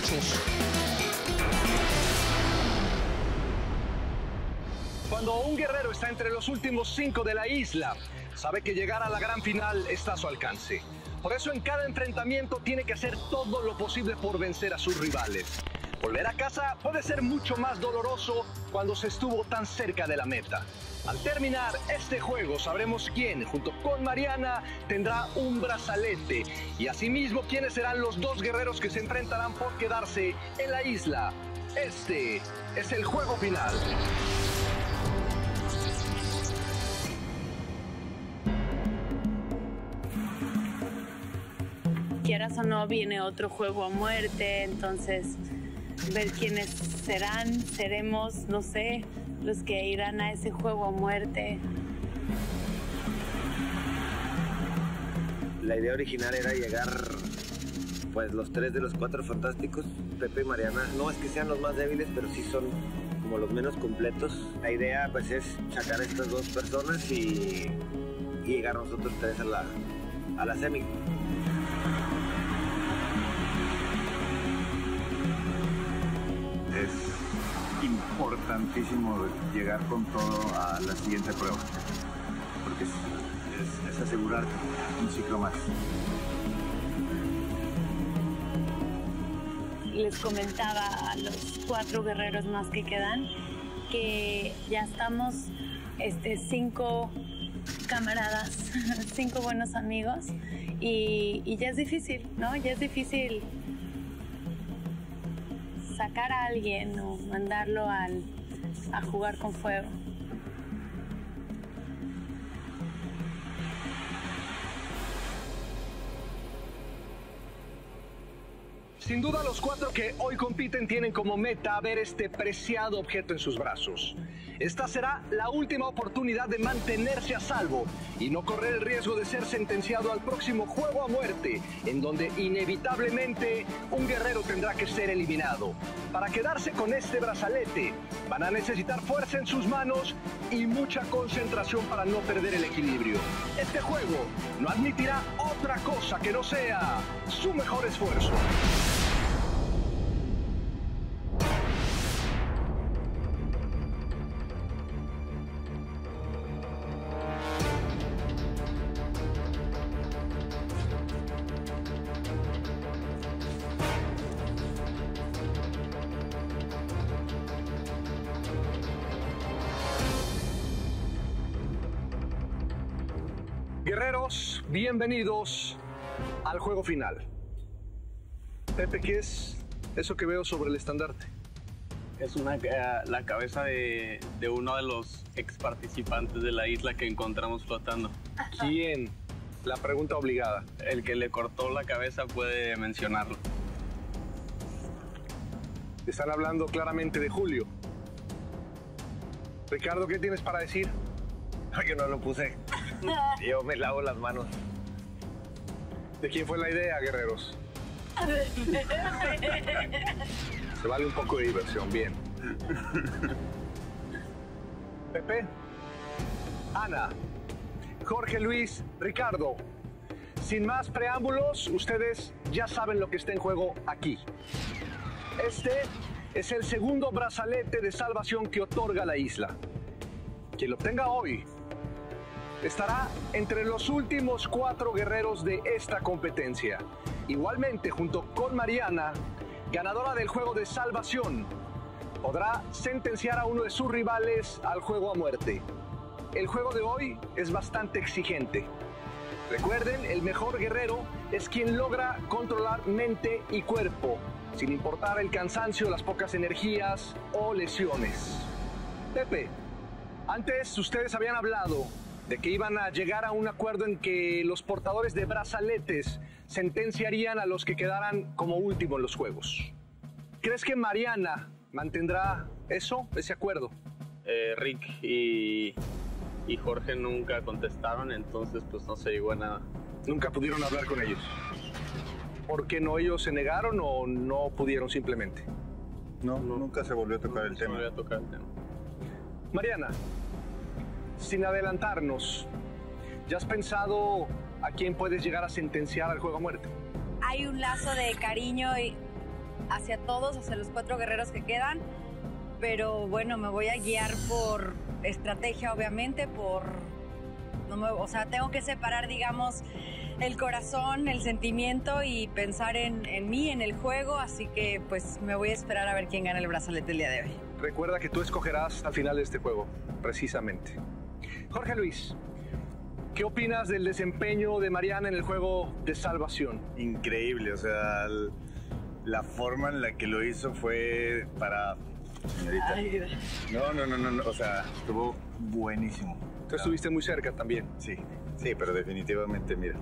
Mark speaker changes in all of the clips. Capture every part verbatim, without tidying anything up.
Speaker 1: hechos. Cuando un guerrero está entre los últimos cinco de la isla, sabe que llegar a la gran final está a su alcance. Por eso en cada enfrentamiento tiene que hacer todo lo posible por vencer a sus rivales. Volver a casa puede ser mucho más doloroso cuando se estuvo tan cerca de la meta. Al terminar este juego sabremos quién, junto con Mariana, tendrá un brazalete y asimismo quiénes serán los dos guerreros que se enfrentarán por quedarse en la isla. Este es el juego final.
Speaker 2: Quieras o no, viene otro juego a muerte, entonces ver quiénes serán, seremos, no sé, los que irán a ese juego a muerte.
Speaker 3: La idea original era llegar, pues, los tres de los cuatro fantásticos, Pepe y Mariana. No es que sean los más débiles, pero sí son como los menos completos. La idea, pues, es sacar a estas dos personas y, y llegar nosotros tres a la, a la semi.
Speaker 4: Es importantísimo llegar con todo a la siguiente prueba, porque es, es, es asegurar un ciclo más.
Speaker 2: Les comentaba a los cuatro guerreros más que quedan que ya estamos este, cinco camaradas, cinco buenos amigos y, y ya es difícil, ¿no? Ya es difícil sacar a alguien o mandarlo al, a jugar con fuego.
Speaker 1: Sin duda los cuatro que hoy compiten tienen como meta ver este preciado objeto en sus brazos. Esta será la última oportunidad de mantenerse a salvo y no correr el riesgo de ser sentenciado al próximo juego a muerte, en donde inevitablemente un guerrero tendrá que ser eliminado. Para quedarse con este brazalete, van a necesitar fuerza en sus manos y mucha concentración para no perder el equilibrio. Este juego no admitirá otra cosa que no sea su mejor esfuerzo. Guerreros, bienvenidos al juego final. Pepe, ¿qué es eso que veo sobre el estandarte?
Speaker 5: Es una, uh, la cabeza de, de uno de los ex participantes de la isla que encontramos flotando.
Speaker 1: ¿Quién? La pregunta obligada.
Speaker 5: El que le cortó la cabeza puede mencionarlo.
Speaker 1: Están hablando claramente de Julio. Ricardo, ¿qué tienes para decir?
Speaker 3: Yo no lo puse. Yo me lavo las manos.
Speaker 1: ¿De quién fue la idea, guerreros? Se vale un poco de diversión, bien. Pepe, Ana, Jorge Luis, Ricardo. Sin más preámbulos, ustedes ya saben lo que está en juego aquí. Este es el segundo brazalete de salvación que otorga la isla. Quien lo obtenga hoy estará entre los últimos cuatro guerreros de esta competencia. Igualmente, junto con Mariana, ganadora del juego de salvación, podrá sentenciar a uno de sus rivales al juego a muerte. El juego de hoy es bastante exigente. Recuerden, el mejor guerrero es quien logra controlar mente y cuerpo, sin importar el cansancio, las pocas energías o lesiones. Pepe, antes ustedes habían hablado de que iban a llegar a un acuerdo en que los portadores de brazaletes sentenciarían a los que quedaran como último en los juegos. ¿Crees que Mariana mantendrá eso, ese acuerdo?
Speaker 5: Eh, Rick y, y Jorge nunca contestaron, entonces pues no se llegó a nada.
Speaker 1: Nunca pudieron hablar con ellos. ¿Por qué no? ¿Ellos se negaron o no pudieron simplemente?
Speaker 4: No, no nunca se volvió a tocar el
Speaker 5: se
Speaker 4: tema.
Speaker 5: volvió a tocar el tema.
Speaker 1: Mariana, sin adelantarnos, ¿ya has pensado a quién puedes llegar a sentenciar al juego a muerte?
Speaker 6: Hay un lazo de cariño y hacia todos, hacia los cuatro guerreros que quedan, pero bueno, me voy a guiar por estrategia, obviamente, por... No me, o sea, tengo que separar, digamos, el corazón, el sentimiento y pensar en, en mí, en el juego, así que pues me voy a esperar a ver quién gana el brazalete el día de hoy.
Speaker 1: Recuerda que tú escogerás al final de este juego, precisamente. Jorge Luis, ¿qué opinas del desempeño de Mariana en el juego de salvación?
Speaker 4: Increíble, o sea, el- la forma en la que lo hizo fue para... Señorita.
Speaker 6: Ay,
Speaker 4: No, no, no, no, no, o sea, estuvo buenísimo.
Speaker 1: Tú estuviste muy cerca también.
Speaker 4: Sí, sí, pero definitivamente, mira.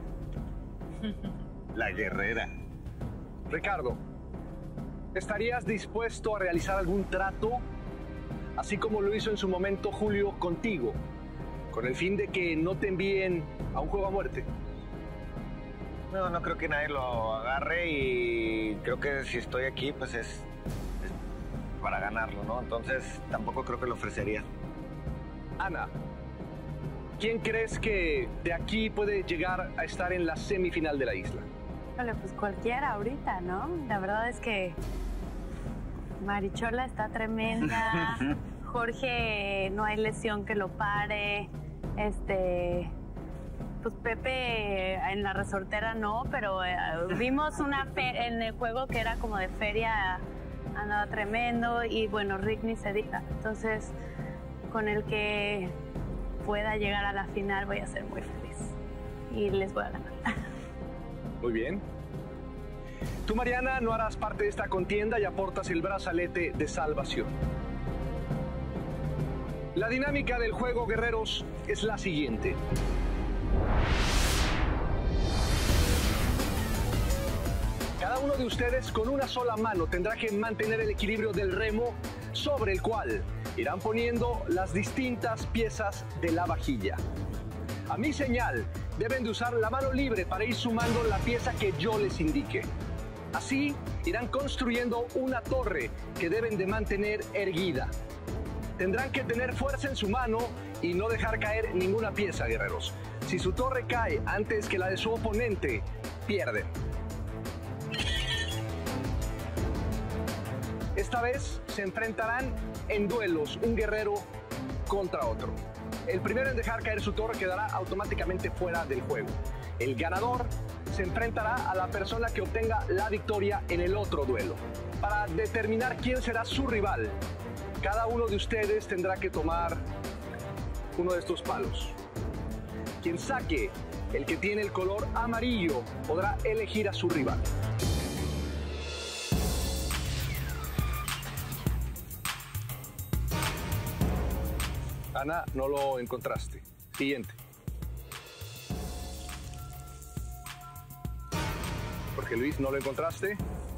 Speaker 4: La guerrera.
Speaker 1: Ricardo, ¿estarías dispuesto a realizar algún trato, así como lo hizo en su momento Julio contigo, con el fin de que no te envíen a un juego a muerte?
Speaker 3: No, no creo que nadie lo agarre y creo que si estoy aquí, pues es, es para ganarlo, ¿no? Entonces tampoco creo que lo ofrecería.
Speaker 1: Ana, ¿quién crees que de aquí puede llegar a estar en la semifinal de la isla?
Speaker 2: Híjole, pues cualquiera ahorita, ¿no? La verdad es que Marichola está tremenda. Jorge, no hay lesión que lo pare. Este, pues Pepe en la resortera no, pero eh, vimos una fe en el juego que era como de feria, andaba tremendo y bueno, Rick ni se diga. Entonces, con el que pueda llegar a la final voy a ser muy feliz y les voy a ganar.
Speaker 1: Muy bien. Tú, Mariana, no harás parte de esta contienda y aportas el brazalete de salvación. La dinámica del juego, guerreros, es la siguiente. Cada uno de ustedes con una sola mano tendrá que mantener el equilibrio del remo sobre el cual irán poniendo las distintas piezas de la vajilla. A mi señal, deben de usar la mano libre para ir sumando la pieza que yo les indique. Así, irán construyendo una torre que deben de mantener erguida. Tendrán que tener fuerza en su mano y no dejar caer ninguna pieza, guerreros. Si su torre cae antes que la de su oponente, pierden. Esta vez se enfrentarán en duelos un guerrero contra otro. El primero en dejar caer su torre quedará automáticamente fuera del juego. El ganador se enfrentará a la persona que obtenga la victoria en el otro duelo. Para determinar quién será su rival, cada uno de ustedes tendrá que tomar uno de estos palos. Quien saque el que tiene el color amarillo podrá elegir a su rival. Ana, no lo encontraste. Siguiente. Jorge Luis, no lo encontraste.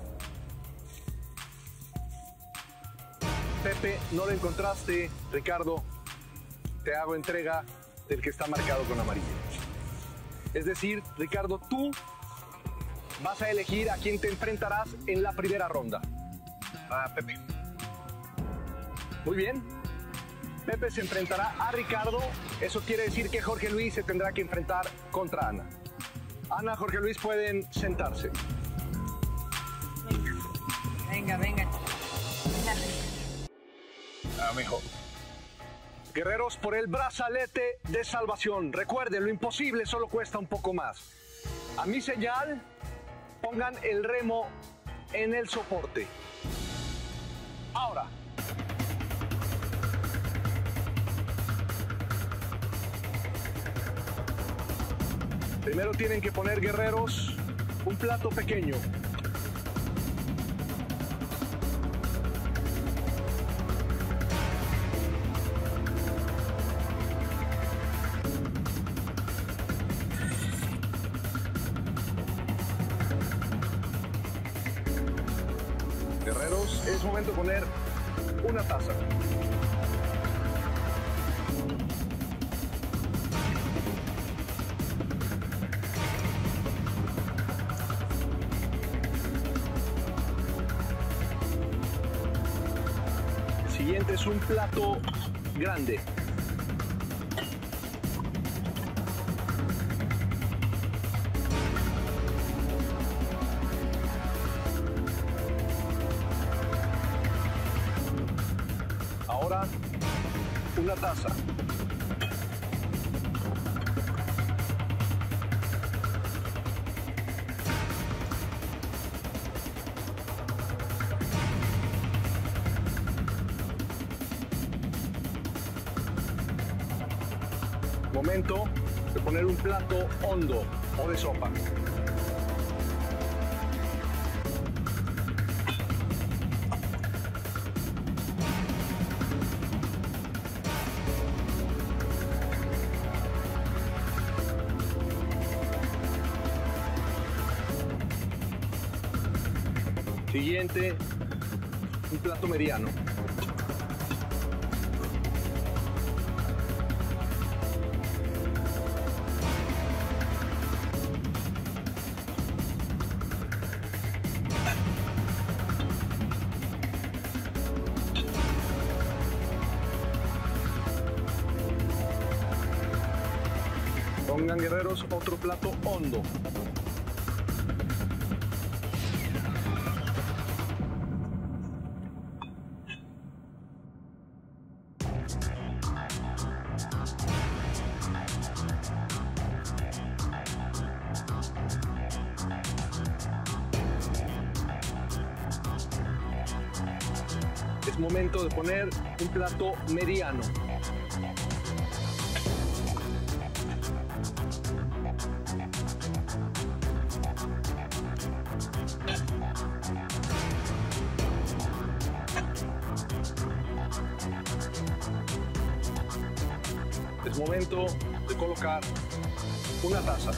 Speaker 1: Pepe, no lo encontraste. Ricardo, te hago entrega del que está marcado con amarillo. Es decir, Ricardo, tú vas a elegir a quién te enfrentarás en la primera ronda.
Speaker 3: Ah, Pepe.
Speaker 1: Muy bien. Pepe se enfrentará a Ricardo. Eso quiere decir que Jorge Luis se tendrá que enfrentar contra Ana. Ana, Jorge Luis pueden sentarse.
Speaker 6: Venga, venga.
Speaker 4: Ah, mejor.
Speaker 1: Guerreros, por el brazalete de salvación. Recuerden, lo imposible solo cuesta un poco más. A mi señal, pongan el remo en el soporte. Ahora. Primero tienen que poner, guerreros, un plato pequeño. Guerreros, es momento de poner una taza. Siguiente es un plato grande. una taza. Momento de poner un plato hondo o de sopa. Siguiente, un plato mediano. Pongan, guerreros, otro plato hondo. Es momento de poner un plato mediano. Es momento de colocar una taza.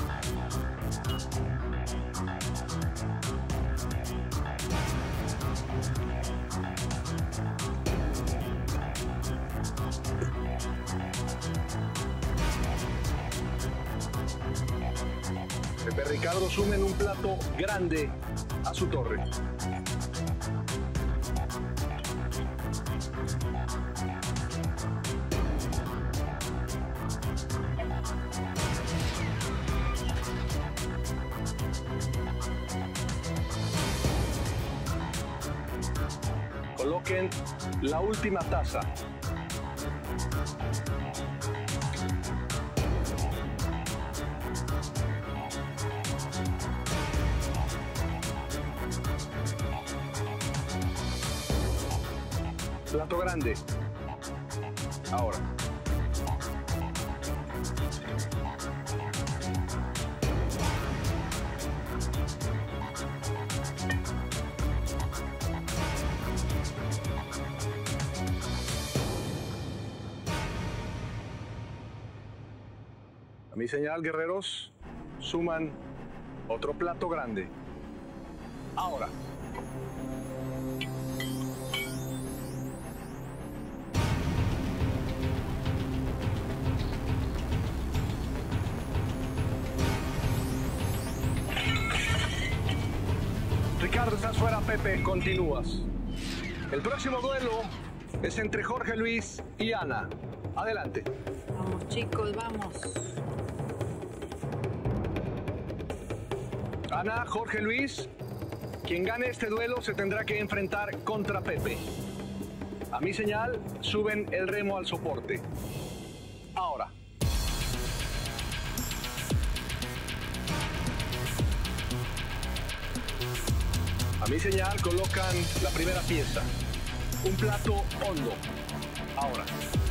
Speaker 1: Pepe Ricardo sumen un plato grande a su torre. Coloquen la última taza. Plato grande. Ahora. A mi señal, guerreros, suman otro plato grande. Ahora. Ricardo, estás fuera. Pepe, continúas. El próximo duelo es entre Jorge Luis y Ana. Adelante.
Speaker 6: Vamos, chicos, vamos.
Speaker 1: Ana, Jorge Luis, quien gane este duelo se tendrá que enfrentar contra Pepe. A mi señal, suben el remo al soporte. Ahora. A mi señal, colocan la primera pieza. Un plato hondo. Ahora.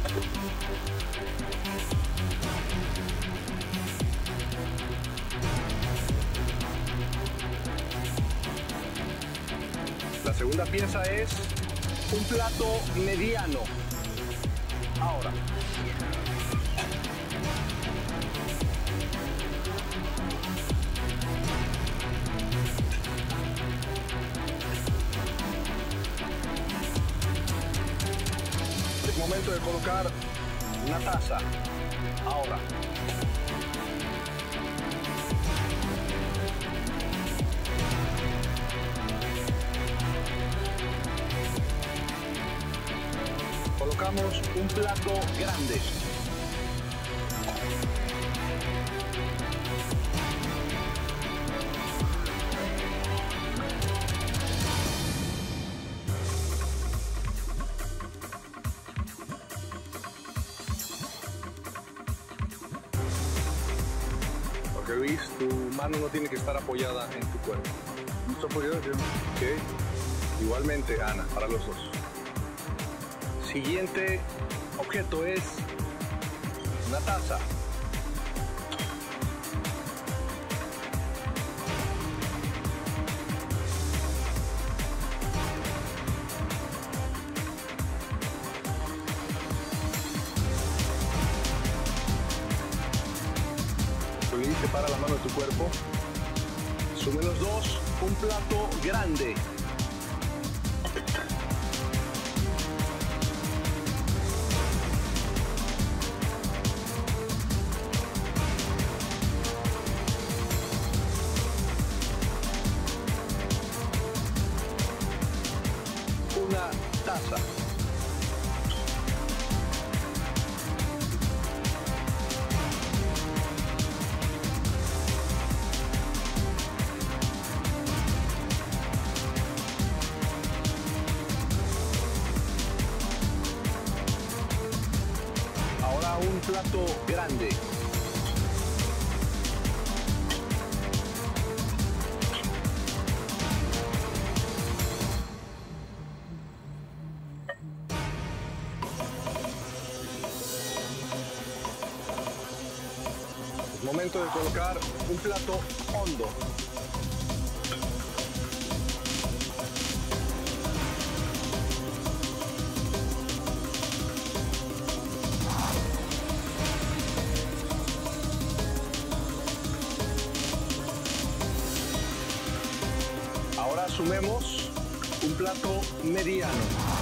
Speaker 1: La segunda pieza es un plato mediano. Ahora. Es momento de colocar una taza. Ahora. Colocamos un plato grande. mano no tiene que estar apoyada en tu cuerpo. ¿No está apoyada? Ok. Igualmente, Ana, para los dos. Siguiente objeto es una taza. Separa la mano de tu cuerpo. Sumen los dos. Un plato grande. Una taza. Un plato grande. Es momento de colocar un plato hondo. Ahora sumemos un plato mediano.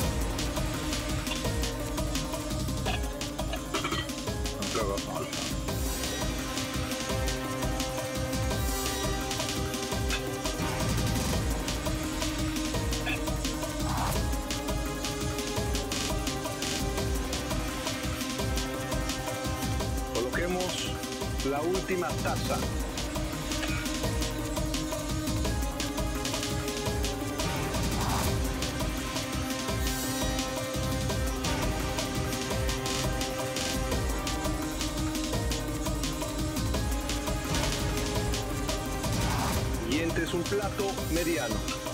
Speaker 1: Coloquemos la última taza. Siguiente es un plato mediano.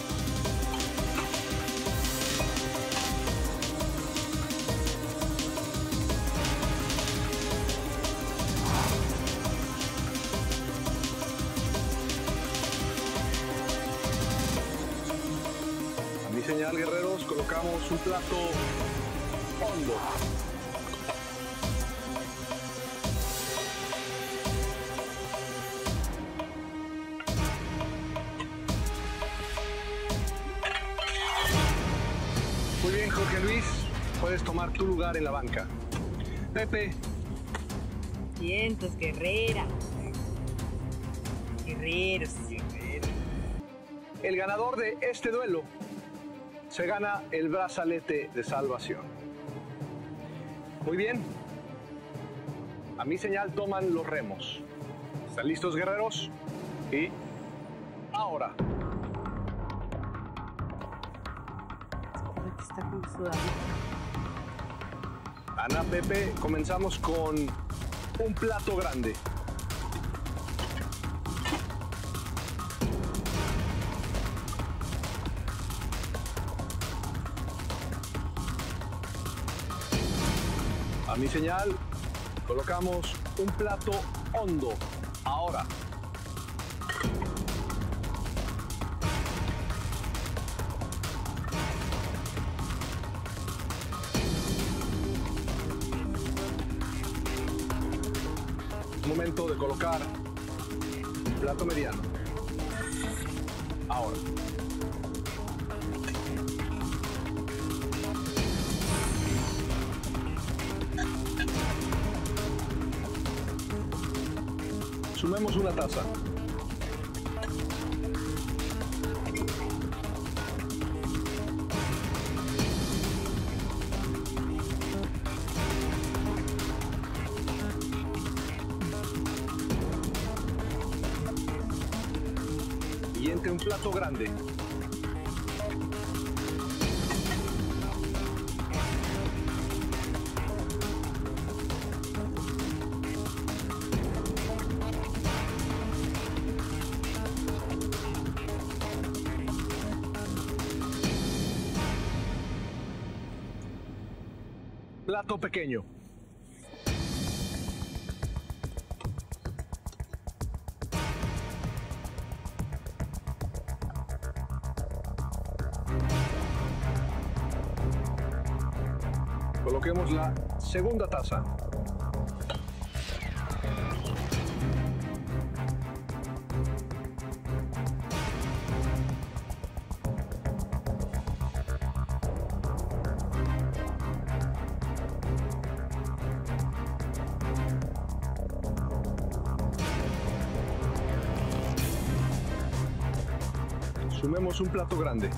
Speaker 1: A mi señal, guerreros, colocamos un plato hondo. Muy bien, Jorge Luis, puedes tomar tu lugar en la banca. Pepe.
Speaker 6: Vientos, guerrera. Guerreros, guerreros.
Speaker 1: El ganador de este duelo se gana el brazalete de salvación. Muy bien. A mi señal toman los remos. ¿Están listos, guerreros? Y ahora.
Speaker 6: Está como sudado.
Speaker 1: Ana, Pepe, comenzamos con un plato grande. A mi señal, colocamos un plato hondo. Ahora. Momento de colocar un plato mediano. Ahora. Sumemos una taza. Siguiente, un plato grande. plato pequeño. Coloquemos la segunda taza. Sumemos un plato grande.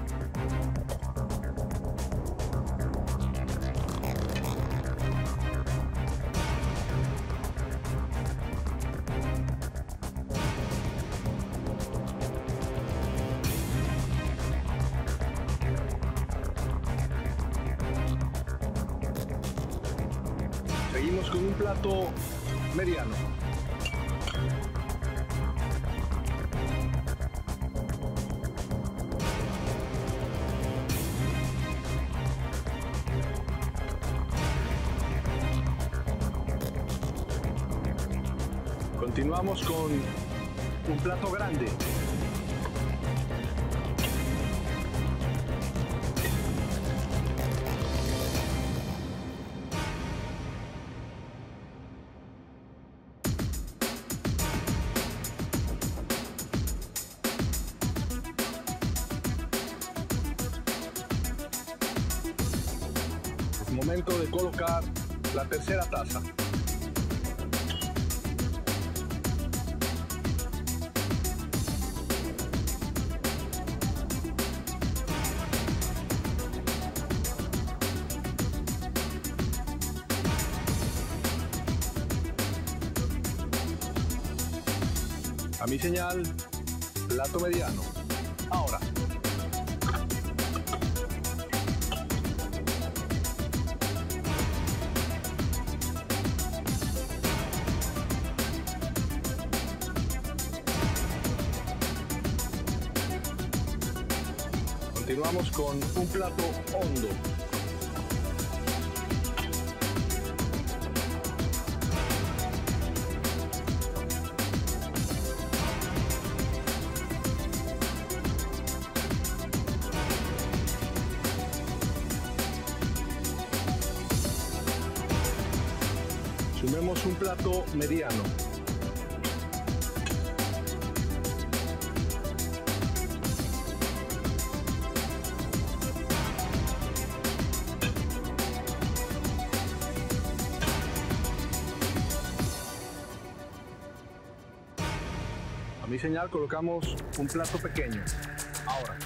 Speaker 1: Seguimos con un plato mediano. Continuamos con un plato grande. Es momento de colocar la tercera taza. A mi señal, plato mediano. Ahora. Continuamos con un plato hondo. Sumemos un plato mediano. A mi señal colocamos un plato pequeño. Ahora.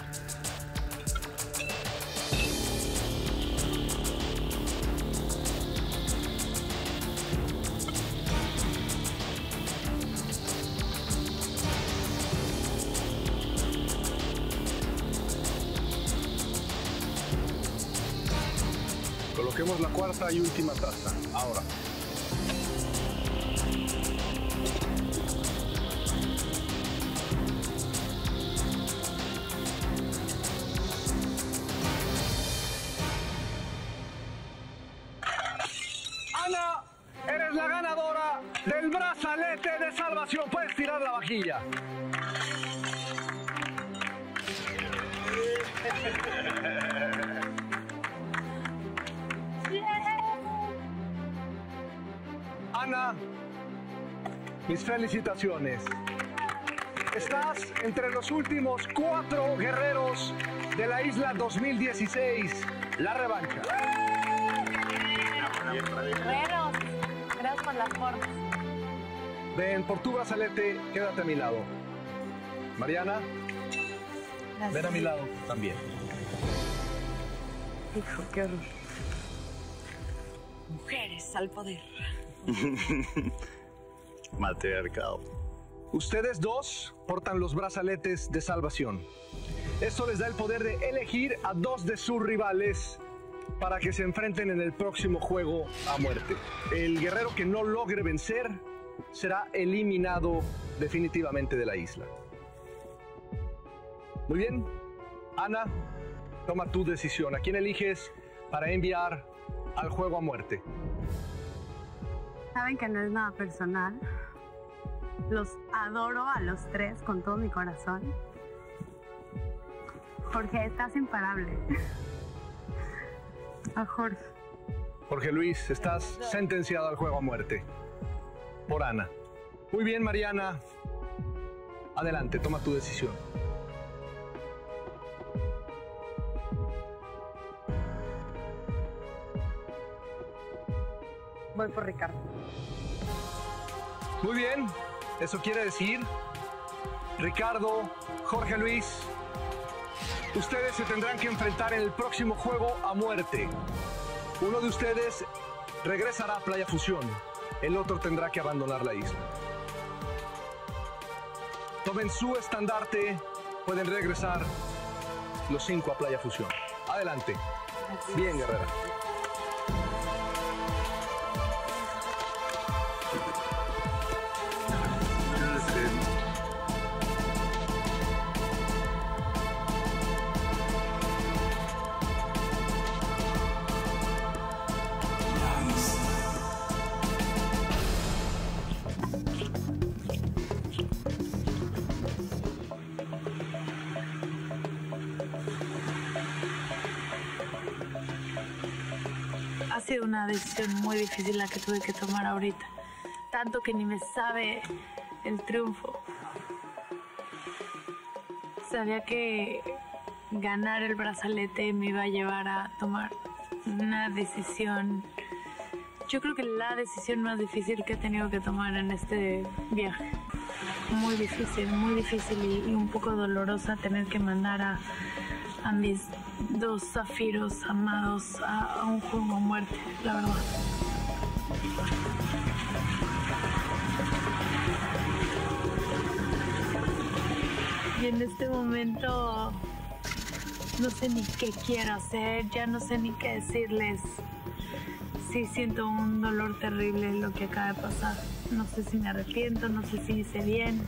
Speaker 1: Coloquemos la cuarta y última taza. Ahora. Ana, eres la ganadora del brazalete de salvación. Puedes tirar la vajilla. Ana, mis felicitaciones. Estás entre los últimos cuatro guerreros de la isla dos mil dieciséis. La revancha.
Speaker 2: Guerreros, gracias por las formas.
Speaker 1: Ven por tu brazalete, quédate a mi lado. Mariana,
Speaker 2: Gracias.
Speaker 1: ven a mi lado también.
Speaker 6: Hijo, qué horror. Mujeres al poder.
Speaker 4: Matriarcado.
Speaker 1: Ustedes dos portan los brazaletes de salvación. Esto les da el poder de elegir a dos de sus rivales para que se enfrenten en el próximo juego a muerte. El guerrero que no logre vencer será eliminado definitivamente de la isla. Muy bien, Ana, toma tu decisión. ¿A quién eliges para enviar al juego a muerte.
Speaker 2: Saben que no es nada personal. Los adoro a los tres con todo mi corazón. Jorge, estás imparable. A Jorge.
Speaker 1: Jorge Luis, estás sentenciado al juego a muerte. Por Ana. Muy bien, Mariana. Adelante, toma tu decisión.
Speaker 6: Voy por Ricardo.
Speaker 1: Muy bien. Eso quiere decir, Ricardo, Jorge Luis, ustedes se tendrán que enfrentar en el próximo juego a muerte. Uno de ustedes regresará a Playa Fusión. El otro tendrá que abandonar la isla. Tomen su estandarte. Pueden regresar los cinco a Playa Fusión. Adelante. Bien, guerrera.
Speaker 2: Ha sido una decisión muy difícil la que tuve que tomar ahorita. Tanto que ni me sabe el triunfo. Sabía que ganar el brazalete me iba a llevar a tomar una decisión. Yo creo que la decisión más difícil que he tenido que tomar en este viaje. Muy difícil, muy difícil y, y un poco dolorosa tener que mandar a, a mis dos zafiros amados a, a un juego a muerte, la verdad. Y en este momento no sé ni qué quiero hacer, ya no sé ni qué decirles. Sí siento un dolor terrible en lo que acaba de pasar. No sé si me arrepiento, no sé si hice bien.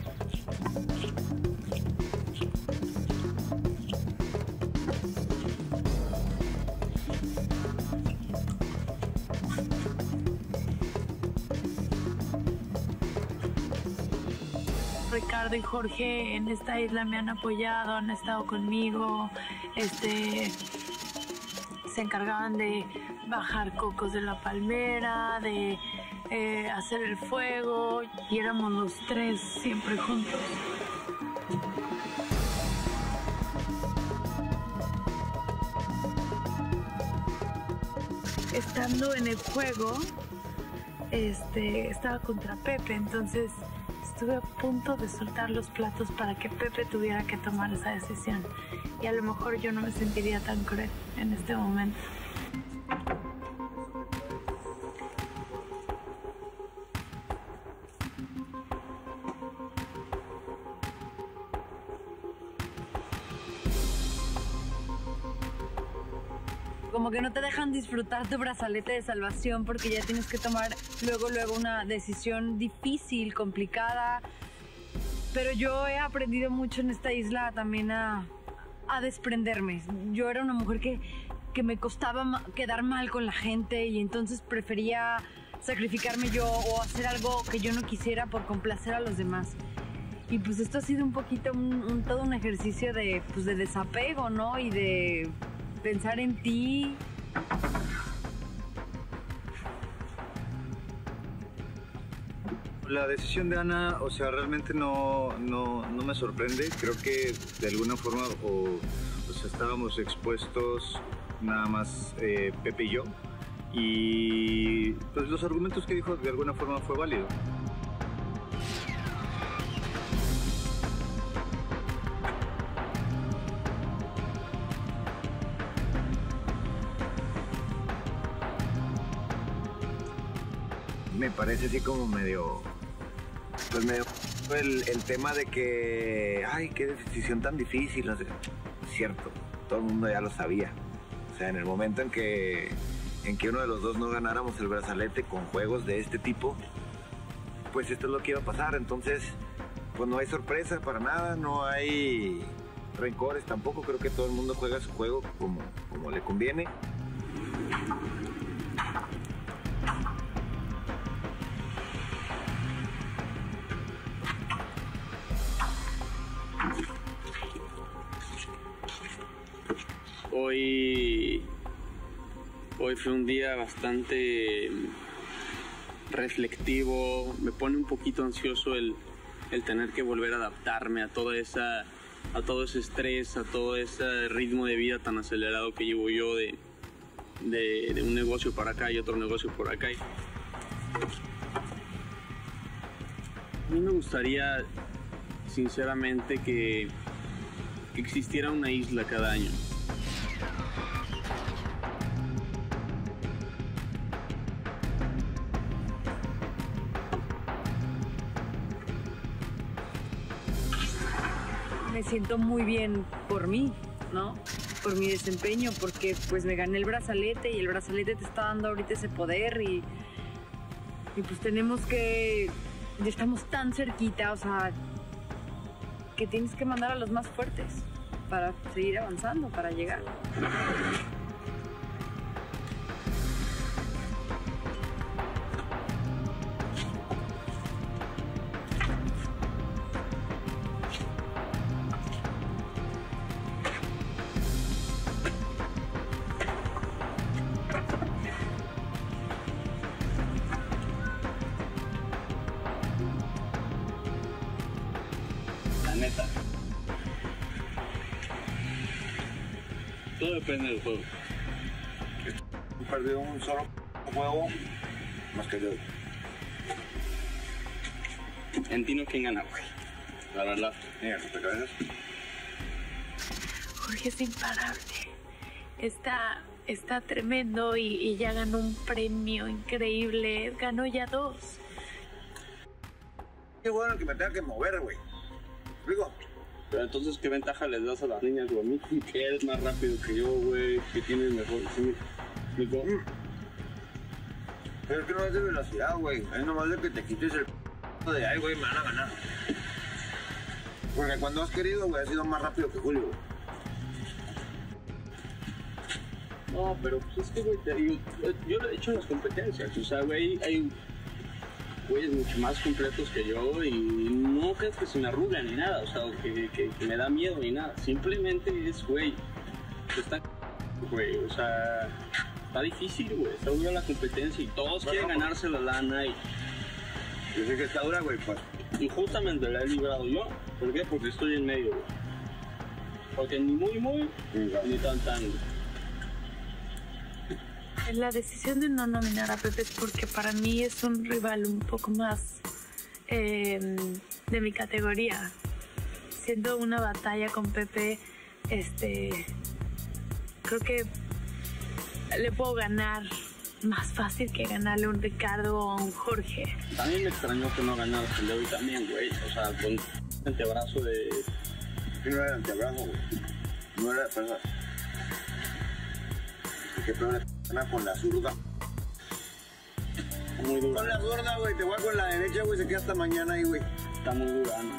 Speaker 2: Ricardo y Jorge en esta isla me han apoyado, han estado conmigo, este, se encargaban de bajar cocos de la palmera, de eh, hacer el fuego, y éramos los tres siempre juntos. Estando en el juego, este, estaba contra Pepe, entonces estuve a punto de soltar los platos para que Pepe tuviera que tomar esa decisión. Y a lo mejor yo no me sentiría tan cruel en este momento.
Speaker 6: Como que no te dejan disfrutar tu brazalete de salvación porque ya tienes que tomar luego, luego una decisión difícil, complicada. Pero yo he aprendido mucho en esta isla también a, a desprenderme. Yo era una mujer que, que me costaba quedar mal con la gente y entonces prefería sacrificarme yo o hacer algo que yo no quisiera por complacer a los demás. Y pues esto ha sido un poquito, un, un, todo un ejercicio de, pues de desapego, ¿no? Y de pensar en ti.
Speaker 4: La decisión de Ana, o sea, realmente no, no, no me sorprende. Creo que de alguna forma o, o sea, estábamos expuestos nada más eh, Pepe y yo. Y pues los argumentos que dijo de alguna forma fue válido.
Speaker 3: Me parece así como medio, pues medio el, el tema de que, ay, qué decisión tan difícil, no sé. Cierto, todo el mundo ya lo sabía. O sea, en el momento en que, en que uno de los dos no ganáramos el brazalete con juegos de este tipo, pues esto es lo que iba a pasar. Entonces, pues no hay sorpresa para nada, no hay rencores tampoco. Creo que todo el mundo juega su juego como, como le conviene.
Speaker 5: Hoy, hoy fue un día bastante reflectivo. Me pone un poquito ansioso el, el tener que volver a adaptarme a toda esa, a todo ese estrés, a todo ese ritmo de vida tan acelerado que llevo yo de, de, de un negocio para acá y otro negocio por acá. A mí me gustaría, sinceramente, que, que existiera una isla cada año.
Speaker 6: Me siento muy bien por mí, ¿no? Por mi desempeño, porque pues me gané el brazalete y el brazalete te está dando ahorita ese poder y, y pues tenemos que, ya estamos tan cerquita, o sea, que tienes que mandar a los más fuertes para seguir avanzando, para llegar.
Speaker 5: Neta. Todo depende del juego.
Speaker 3: He perdido un solo juego más que yo.
Speaker 5: En ti no quién gana, güey. La verdad.
Speaker 3: Mira, ¿te cabezas?
Speaker 2: Jorge es imparable. Está, está tremendo y, y ya ganó un premio increíble. Ganó ya dos.
Speaker 3: Qué bueno que me tenga que mover, güey. ¿Digo?
Speaker 5: Pero entonces, ¿qué ventaja les das a las niñas, güey? A mí, que eres más rápido que yo, güey, que tienes mejor... ¿Sí? ¿Digo?
Speaker 3: Mm. Pero es que no es de velocidad, güey. Es nomás de que te quites el p de ay, güey, me van a ganar. Porque cuando has querido, güey, has sido más rápido que Julio, güey.
Speaker 5: No, pero pues es que, güey, te digo, yo lo he hecho en las competencias. O sea, güey, hay güeyes mucho más completos que yo y no crees que se me arruga ni nada, o sea, que, que, que me da miedo ni nada. Simplemente es, güey, está, güey, o sea, está difícil, güey, está dura la competencia y todos bueno, quieren ganarse la lana y...
Speaker 3: Yo sé que está dura, güey, pues.
Speaker 5: Y justamente la he librado yo. ¿Por qué? Porque estoy en medio, güey. Porque ni muy, muy, sí, claro. Ni tan, tan, güey.
Speaker 2: La decisión de no nominar a Pepe es porque para mí es un rival un poco más eh, de mi categoría. Siendo una batalla con Pepe, este, creo que le puedo ganar más fácil que ganarle a un Ricardo o a un Jorge.
Speaker 5: También me extrañó que no ganara el de hoy también, güey. O sea, con antebrazo de...
Speaker 3: Sí, no era antebrazo, güey. No era... Perdón. ¿Qué peor con la zurda?
Speaker 5: Muy dura.
Speaker 3: Con la zurda, güey. Te voy con la derecha, güey. Se queda hasta mañana ahí, güey.
Speaker 5: Está muy dura, ¿no?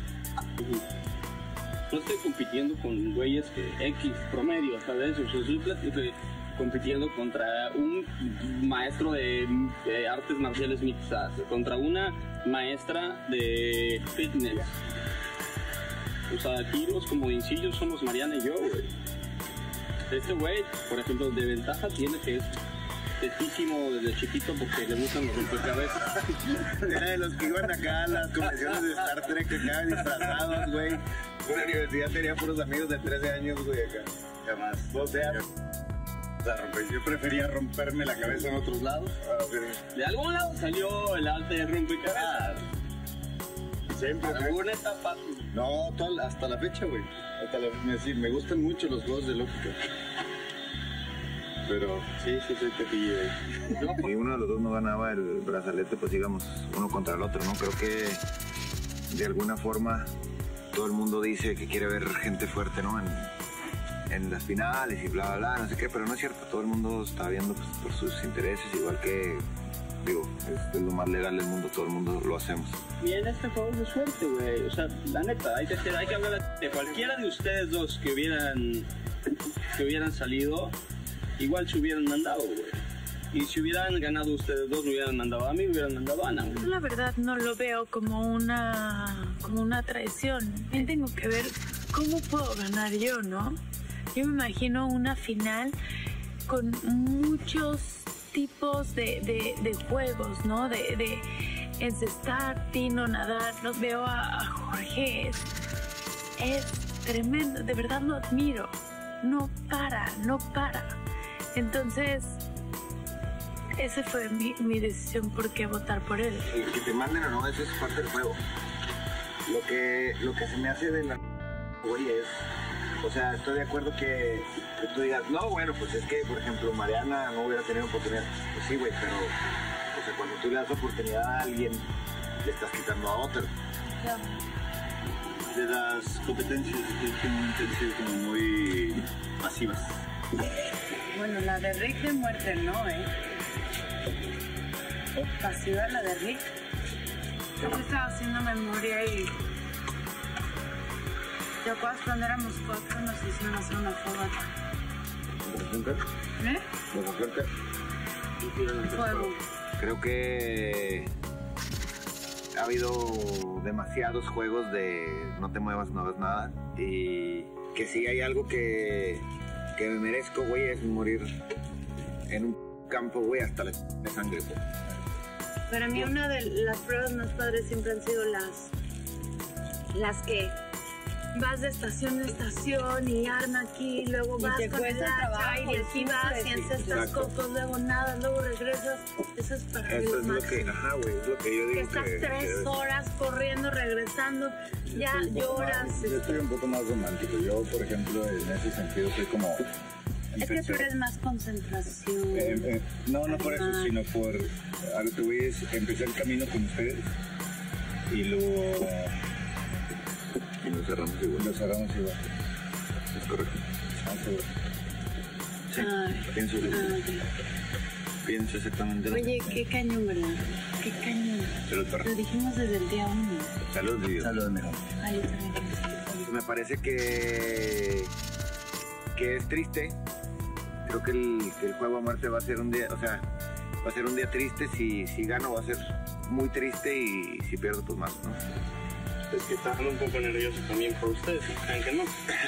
Speaker 5: No estoy compitiendo con güeyes que X promedio, ¿sabes? O sea, estoy compitiendo contra un maestro de, de artes marciales mixtas, contra una maestra de fitness. O sea, tiros como dincillos somos Mariana y yo, güey. Este güey, por ejemplo, de ventaja tiene que es testísimo desde chiquito porque le gustan los rompecabezas.
Speaker 3: Era de los que iban acá a las convenciones de Star Trek que quedaban disfrazados, güey. En la universidad tenía puros amigos de trece años, güey, acá. Jamás. doce años. O sea, yo prefería romperme la cabeza en otros lados.
Speaker 5: De algún lado salió el arte de rompecabezas.
Speaker 3: Siempre.
Speaker 5: ¿Alguna etapa?
Speaker 4: No, toda, hasta la fecha, güey. Hasta la, me, sí, me gustan mucho los juegos de lógica. Pero sí, sí, soy Pepillo.
Speaker 3: Si uno de los dos no ganaba el brazalete, pues digamos, uno contra el otro, ¿no? Creo que de alguna forma todo el mundo dice que quiere ver gente fuerte, ¿no? En, en las finales y bla, bla, bla, no sé qué, pero no es cierto. Todo el mundo está viendo pues, por sus intereses, igual que, digo, es, es lo más legal del mundo, todo el mundo lo hacemos.
Speaker 5: Y en este juego es de suerte, güey. O sea, la neta, hay que, hay que hablar de cualquiera de ustedes dos que hubieran, que hubieran salido, igual se hubieran mandado, güey. Y si hubieran ganado ustedes dos, me hubieran mandado a mí, me hubieran mandado a Ana, güey.
Speaker 2: La verdad no lo veo como una, como una traición. Yo tengo que ver cómo puedo ganar yo, ¿no? Yo me imagino una final con muchos tipos de, de, de juegos, ¿no? De, de encestar, tino, nadar. Los veo a, a Jorge. Es, es tremendo. De verdad lo admiro. No para, no para. Entonces, esa fue mi, mi decisión por qué votar por él.
Speaker 3: El que te manden o no, eso es parte del juego. Lo que, lo que se me hace de la... güey es... O sea, estoy de acuerdo que, que tú digas, no, bueno, pues es que, por ejemplo, Mariana no hubiera tenido oportunidad. Pues sí, güey, pero o sea, cuando tú le das oportunidad a alguien, le estás quitando a otro.
Speaker 4: De las competencias que han sido como muy masivas.
Speaker 6: Bueno, la de Rick de muerte no, ¿eh? Pasiva la de Rick.
Speaker 2: Yo estaba haciendo memoria y... ¿Te acuerdas cuando éramos cuatro nos hicieron hacer una fogata? ¿Eh? Fuego.
Speaker 3: Creo que ha habido demasiados juegos de no te muevas, no hagas nada. Y que si hay algo que, que me merezco, güey, es morir en un campo, güey, hasta la de sangre, güey.
Speaker 2: Para mí una de las pruebas más padres siempre han sido las, las que vas de estación a estación y arma aquí, luego vas
Speaker 6: te
Speaker 2: con el
Speaker 6: cuesta
Speaker 2: hacha
Speaker 6: trabajo,
Speaker 2: y aquí vas y encestas cocos, luego nada, luego regresas. Eso es para mí
Speaker 3: Eso
Speaker 2: lo
Speaker 3: es lo que,
Speaker 2: máximo.
Speaker 3: ajá, güey, es lo que yo digo.
Speaker 2: Que estás
Speaker 3: que,
Speaker 2: tres
Speaker 3: que
Speaker 2: horas corriendo, regresando, ya
Speaker 4: Yo estoy un poco
Speaker 2: lloras.
Speaker 4: más- Yo estoy un poco más romántico. Yo, por ejemplo, en ese sentido, soy como...
Speaker 2: Es que tú
Speaker 4: empecé-
Speaker 2: eres más concentración.
Speaker 4: Eh, eh, no, no por eso,
Speaker 2: Ah.
Speaker 4: sino por a lo que voy es empezar el camino con ustedes y lo,
Speaker 3: Y nos cerramos igual.
Speaker 4: lo cerramos igual.
Speaker 3: Es correcto.
Speaker 4: Vamos a ver.
Speaker 3: Sí,
Speaker 2: Ay.
Speaker 3: pienso,
Speaker 2: Ah, ok.
Speaker 3: pienso exactamente lo
Speaker 2: Oye, qué cañón, ¿verdad? Qué cañón.
Speaker 3: Salud, perro.
Speaker 2: Lo dijimos desde el día uno.
Speaker 3: Salud, Dios.
Speaker 4: Saludos, mejor.
Speaker 2: Ay, yo también quiero decir salud.
Speaker 3: Me parece que, que es triste. Creo que el, que el juego a muerte va a ser un día, o sea, va a ser un día triste. Si, si gano va a ser muy triste y si pierdo pues más, ¿no?
Speaker 5: Es que están un poco nervioso también por ustedes, ¿saben que no?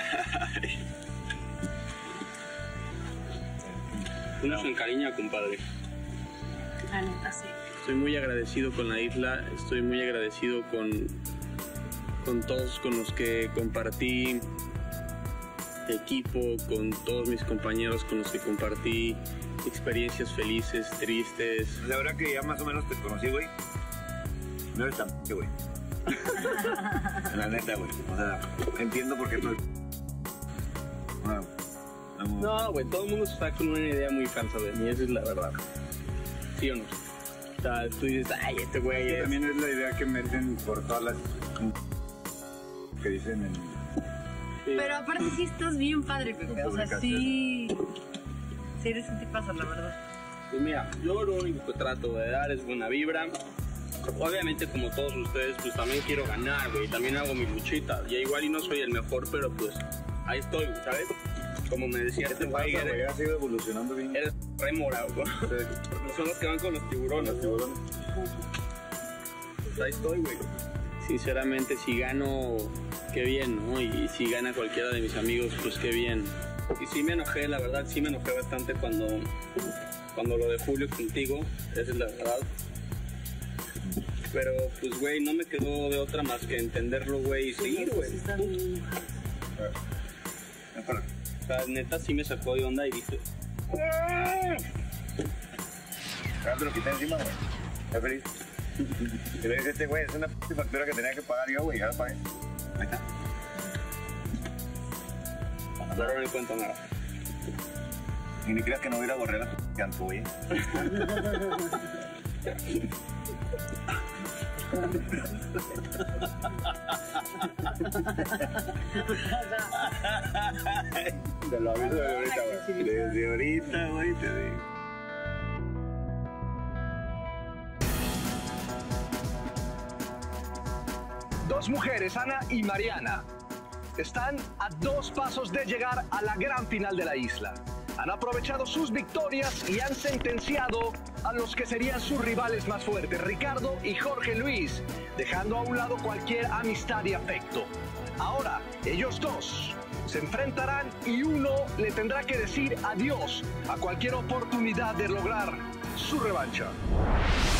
Speaker 5: Uno se encariña, compadre.
Speaker 2: La neta, sí.
Speaker 5: Estoy muy agradecido con la isla, estoy muy agradecido con, con todos con los que compartí equipo, con todos mis compañeros con los que compartí experiencias felices, tristes.
Speaker 3: La verdad que ya más o menos te conocí, güey. No eres tan p***, güey. La neta, güey. O sea, entiendo por qué tú... Bueno, vamos.
Speaker 5: No, güey, todo el mundo está con una idea muy falsa de mí, esa es la verdad. ¿Sí o no? O sea, tú dices, ay, este güey
Speaker 4: Que
Speaker 5: es...
Speaker 4: también es la idea que meten por todas las que dicen en...
Speaker 5: Sí.
Speaker 6: Pero aparte sí estás bien padre, Pepe. O sea, sí. Sí eres un tipazo, la verdad.
Speaker 5: Pues mira, yo lo único que trato de dar es buena vibra. Obviamente, como todos ustedes, pues también quiero ganar, güey. También hago mi luchita. Ya igual y no soy el mejor, pero pues ahí estoy, ¿sabes? Como me decía este güey,
Speaker 4: Pasa, güey,
Speaker 5: eres,
Speaker 4: has ido evolucionando bien.
Speaker 5: eres rémora, güey. Son los que van con los tiburones.
Speaker 4: Los tiburones.
Speaker 5: Pues ahí estoy, güey. Sinceramente, si gano, qué bien, ¿no? Y si gana cualquiera de mis amigos, pues qué bien. Y sí me enojé, la verdad, sí me enojé bastante cuando, cuando lo de Julio contigo, esa es la verdad. Pero, pues, güey, no me quedó de otra más que entenderlo, güey, y seguir, güey.
Speaker 2: Sí, están bien enojados.
Speaker 4: Ven para acá.
Speaker 5: O sea, neta, sí me sacó de onda y dije,
Speaker 3: Ya te lo quité encima, güey. ¿Estás feliz? Y le dice este güey, es una p factura que tenía que pagar yo, güey, ya la pagué. Ahí está.
Speaker 5: pero no me cuento nada.
Speaker 3: Y ni creas que no hubiera borrado la p canto, güey.
Speaker 4: Te lo aviso de ahorita, güey.
Speaker 3: Desde ahorita, güey, te digo.
Speaker 1: Dos mujeres, Ana y Mariana, están a dos pasos de llegar a la gran final de la isla. Han aprovechado sus victorias y han sentenciado a los que serían sus rivales más fuertes, Ricardo y Jorge Luis, dejando a un lado cualquier amistad y afecto. Ahora, ellos dos se enfrentarán y uno le tendrá que decir adiós a cualquier oportunidad de lograr su revancha.